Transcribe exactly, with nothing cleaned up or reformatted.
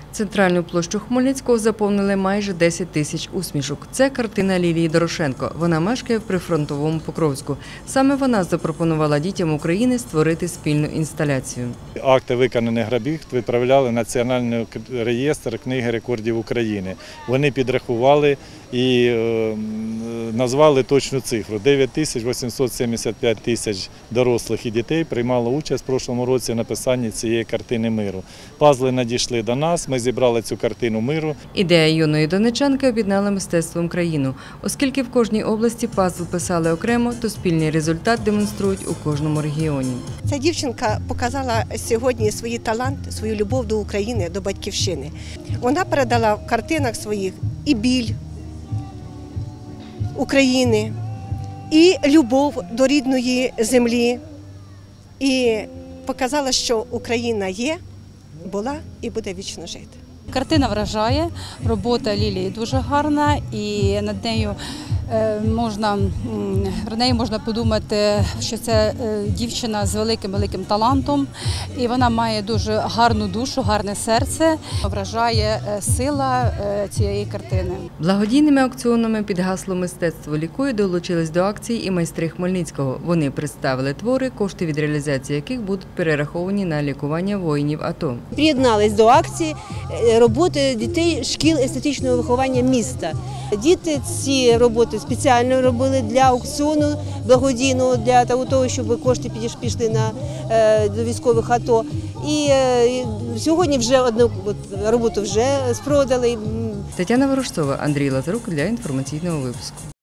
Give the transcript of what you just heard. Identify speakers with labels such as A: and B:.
A: Центральну площу Хмельницького заповнили майже десять тисяч усмішок. Це картина Лілії Дорошенко. Вона мешкає в прифронтовому Покровську. Саме вона запропонувала дітям України створити спільну інсталяцію.
B: Акти виконаних робіт відправляли в Національний реєстр книги рекордів України. Вони підрахували і е, назвали точну цифру. дев'ять тисяч вісімсот сімдесят п'ять тисяч дорослих і дітей приймало участь в прошлому році в написанні цієї картини миру. Пазли надійшли до нас, ми зібрали цю картину миру.
A: Ідея юної донечанки об'єднала мистецтвом країну. Оскільки в кожній області пазл писали окремо, то спільний результат демонструють у кожному регіоні.
C: Ця дівчинка показала сьогодні свій талант, свою любов до України, до батьківщини. Вона передала в картинах своїх і біль України, і любов до рідної землі, і показала, що Україна є, була і буде вічно жити.
D: Картина вражає, робота Лілії дуже гарна і над нею можна, про неї можна подумати, що це дівчина з великим-великим талантом і вона має дуже гарну душу, гарне серце. Вражає сила цієї картини.
A: Благодійними аукціонами під гаслом «Мистецтво лікує» долучились до акції і майстри Хмельницького. Вони представили твори, кошти від реалізації яких будуть перераховані на лікування воїнів АТО.
E: Приєднались до акції роботи дітей шкіл естетичного виховання міста. Діти ці роботи спеціально робили для аукціону благодійного, для того, щоб кошти пішли на до військових АТО. І сьогодні вже одну роботу вже спродали.
A: Тетяна Ворожцова, Андрій Лазарук для інформаційного випуску.